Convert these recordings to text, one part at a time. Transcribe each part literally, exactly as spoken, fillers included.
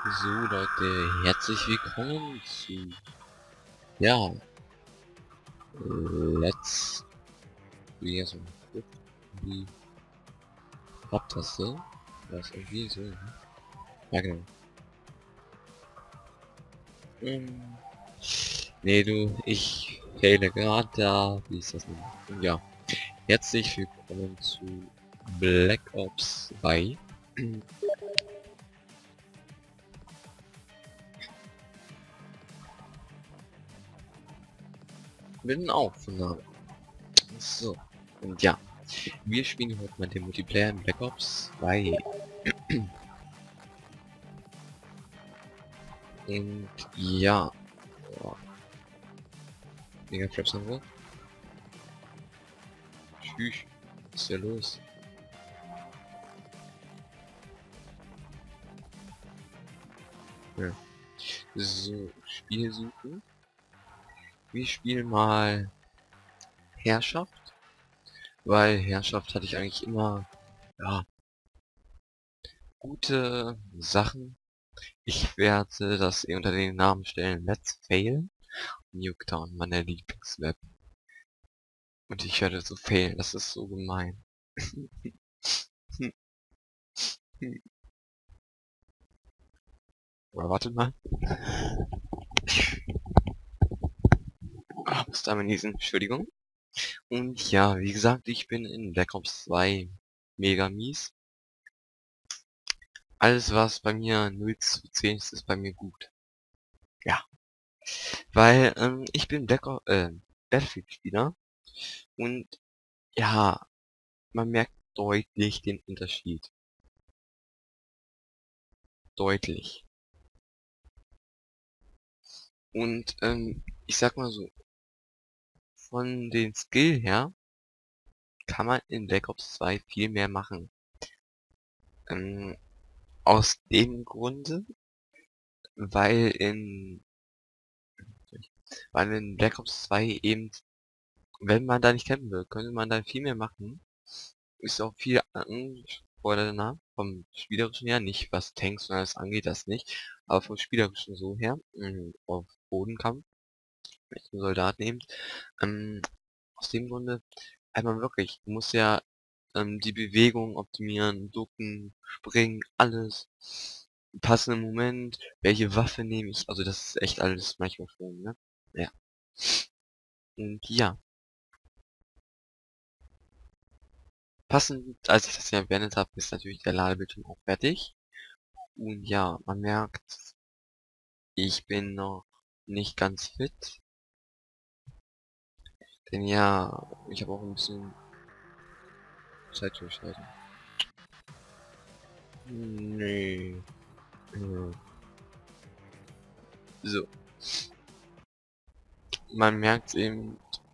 So Leute, herzlich willkommen zu, ja, Let's, wie so die Tab-Taste, das ist irgendwie so, ne? Ja genau. Ähm, nee du, ich fehle gerade da, wie ist das denn? Und ja, herzlich willkommen zu Black Ops zwei. Bin auch von da. So, und ja, wir spielen heute mal den Multiplayer in Black Ops zwei. Und ja, boah, mega Fraps haben wir. Tschüss, was ist hier los? Ja. So, Spiel suchen. Wir spielen mal Herrschaft, weil Herrschaft hatte ich eigentlich immer, ja, gute Sachen. Ich werde das eh unter den Namen stellen Let's Fail. Nuketown, meine Lieblingsmap. Und ich werde so failen, das ist so gemein. Oder wartet mal. Ah, muss da mal niesen, Entschuldigung. Und ja, wie gesagt, ich bin in Black Ops zwei mega mies. Alles was bei mir null zu zehn ist, ist bei mir gut. Ja. Weil, ähm, ich bin Black Ops, äh, Battlefield-Spieler und ja, man merkt deutlich den Unterschied. Deutlich. Und, ähm, ich sag mal so, von den Skill her kann man in Black Ops zwei viel mehr machen. Ähm, aus dem Grunde, weil in weil in Black Ops zwei eben, wenn man da nicht kämpfen will, könnte man da viel mehr machen. Ist auch viel anfordernder vom spielerischen her, nicht was Tanks und alles angeht, das nicht, aber vom spielerischen so her, mh, auf Bodenkampf, mit dem Soldaten eben, ähm, aus dem Grunde, einmal wirklich, du musst ja ähm, die Bewegung optimieren, ducken, springen, alles, passenden Moment, welche Waffe nehme ich, also das ist echt alles manchmal schon, ne? Ja. Und ja, passend, als ich das ja beendet habe, ist natürlich der Ladebildschirm auch fertig. Und ja, man merkt, ich bin noch nicht ganz fit. Denn ja, ich habe auch ein bisschen Zeit durchhalten. Nee. Äh, So. Man merkt eben.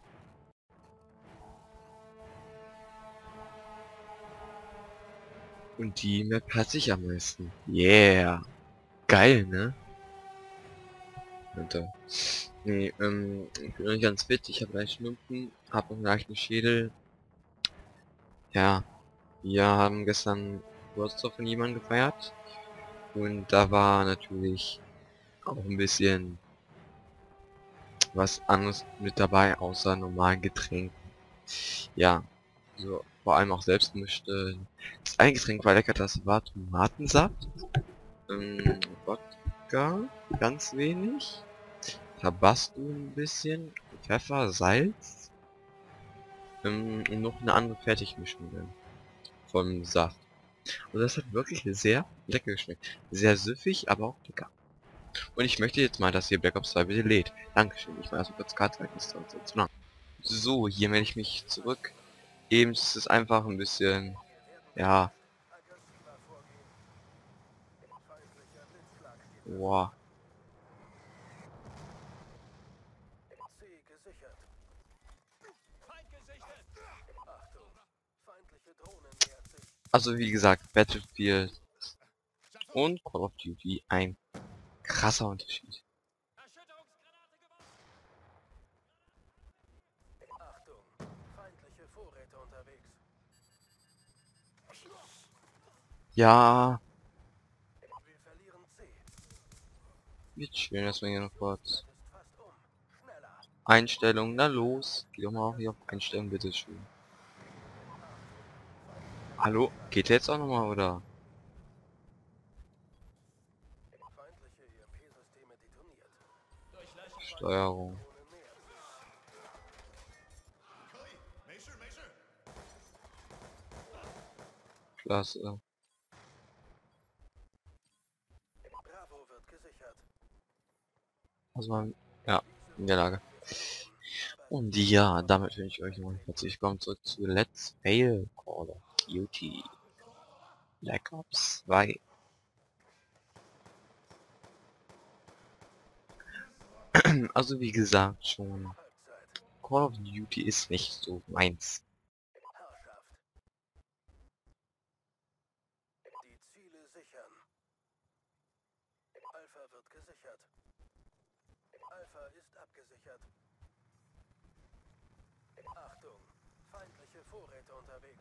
Und die Map hat sich am meisten. Yeah. Geil, ne? Und, äh, nee, ähm, ich bin noch nicht ganz fit. Ich habe leicht Schnupfen, hab einen leichten Schädel. Ja, wir haben gestern Geburtstag von jemandem gefeiert. Und da war natürlich auch ein bisschen was anderes mit dabei, außer normalen Getränken. Ja, so vor allem auch selbstgemischte. Das ein Getränk war lecker, das war Tomatensaft, ähm, Wodka, ganz wenig, Tabasco ein bisschen, Pfeffer, Salz, ähm, und noch eine andere Fertigmischung drin vom Saft. Und das hat wirklich sehr lecker geschmeckt. Sehr süffig, aber auch lecker. Und ich möchte jetzt mal, dass ihr Black Ops zwei bitte lädt. Dankeschön. Ich war erst mal kurz Karte halten, ist sonst zu lang. So, hier melde ich mich zurück. Eben ist es einfach ein bisschen, ja, boah. Also wie gesagt, Battlefield und Call of Duty ein krasser Unterschied. Ja, Wir chillen erstmal hier noch kurz. Einstellungen, na los. Geh doch mal auch hier auf Einstellungen, bitteschön. Hallo? Geht der jetzt auch nochmal, oder? Steuerung. Klasse. Also man, ja, in der Lage. Und ja, damit wünsche ich euch noch herzlich willkommen zurück zu Let's Fail Call of Duty Black Ops zwei. Also wie gesagt schon, Call of Duty ist nicht so meins. Die Ziele sichern. Alpha wird gesichert. Alpha ist abgesichert. Achtung, feindliche Vorräte unterwegs.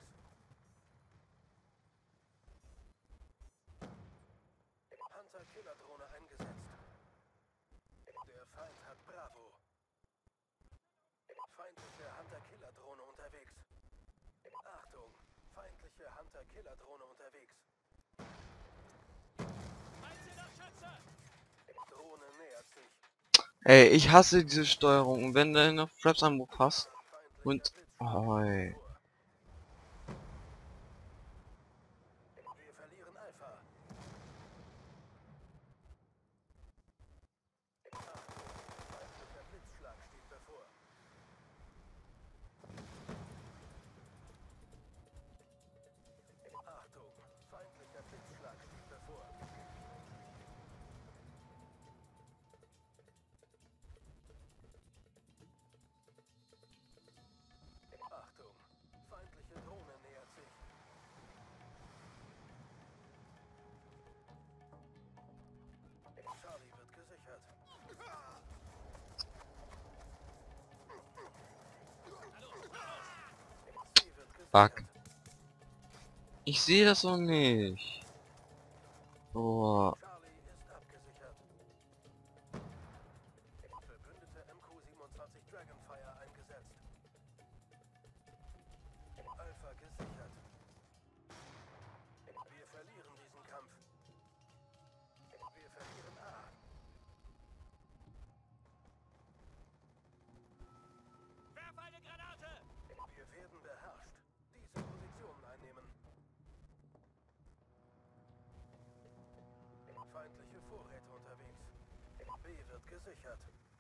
Hunter-Killer-Drohne eingesetzt. Der Feind hat Bravo. Feindliche Hunter-Killer-Drohne unterwegs. Achtung, feindliche Hunter-Killer-Drohne unterwegs. Drohne nähert sich. Ey, ich hasse diese Steuerung. Und wenn du noch Fraps Anruf hast und... Oh, ey. Wir verlieren Alpha. Achtung, feindlicher Blitzschlag steht bevor. Achtung, feindlicher Blitzschlag steht bevor. Achtung, feindliche Drohne nähert sich. Charlie wird gesichert. C wird Fuck. gesichert. Ich sehe das noch nicht. Oh. Charlie ist abgesichert. Verbündete M Q siebenundzwanzig Dragonfire eingesetzt. Alpha gesichert. Wir verlieren diesen Kampf. Wir verlieren A. Werf eine Granate! Wir werden beherrscht. Diese Positionen einnehmen. Feindliche Vorräte unterwegs. B wird gesichert.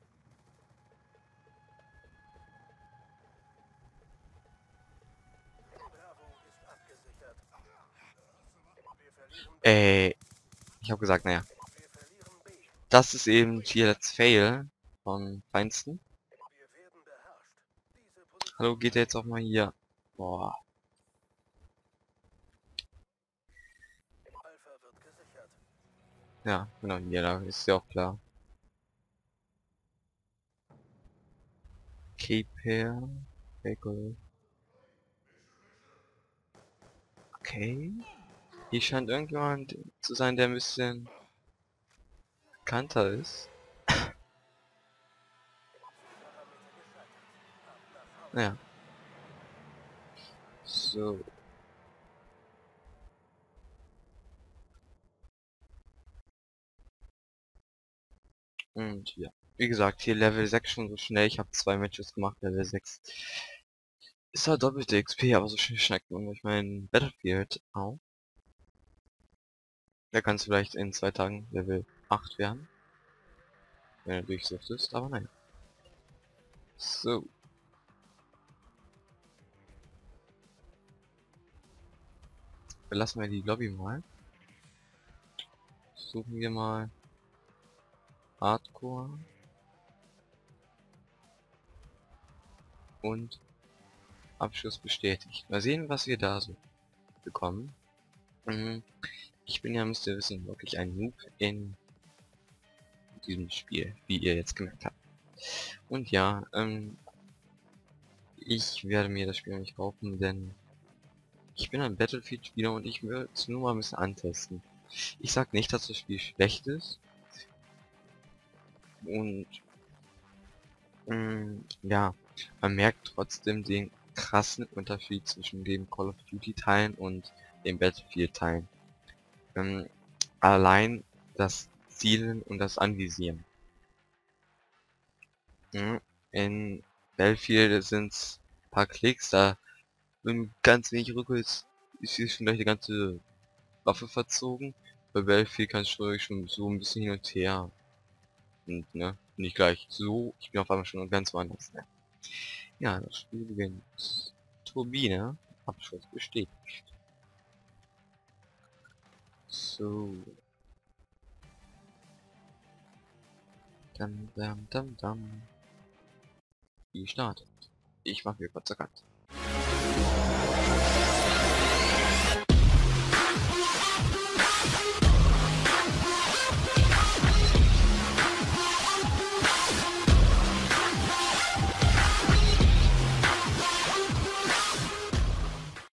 Bravo ist abgesichert. Wir verlieren B. Ey. Ich habe gesagt, naja. Wir verlieren B. Das ist eben hier Let's Fail vom Feinsten. Wir werden beherrscht. Diese Position. Hallo, geht der jetzt auch mal hier? Boah. Alpha wird gesichert. Ja, genau, hier, da ist ja auch klar. Keep here. Okay. Okay. Hier scheint irgendjemand zu sein, der ein bisschen bekannter ist. Naja. So. Und ja. Wie gesagt, hier Level sechs schon so schnell. Ich habe zwei Matches gemacht, Level sechs. Ist halt doppelte X P, aber so schnell schnackt man durch meinen Battlefield auch. Da kann es vielleicht in zwei Tagen Level acht werden. Wenn er durchsucht ist, aber nein. So. Verlassen wir die Lobby mal. Suchen wir mal Hardcore und Abschluss bestätigt. Mal sehen, was wir da so bekommen. Mhm. Ich bin ja, müsst ihr wissen, wirklich ein Noob in diesem Spiel, wie ihr jetzt gemerkt habt. Und ja, ähm, ich werde mir das Spiel nicht kaufen, denn ich bin ein Battlefield-Spieler und ich will es nur mal ein bisschen antesten. Ich sag nicht, dass das Spiel schlecht ist. Und mh, ja, man merkt trotzdem den krassen Unterschied zwischen den Call of Duty Teilen und den Battlefield Teilen. Ähm, allein das Zielen und das Anvisieren. Mhm. In Battlefield sind's ein paar Klicks, da wenn ganz wenig Rücke ist, ist hier schon gleich die ganze Waffe verzogen. Bei Battlefield kannst du wirklich schon so ein bisschen hin und her. Und ne, nicht gleich so, ich bin auf einmal schon ganz woanders. Ne? Ja, das Spiel beginnt. Turbine, Abschuss bestätigt. So. Dam, dam, dam, dam. Die startet. Ich mache mir kurz Cut.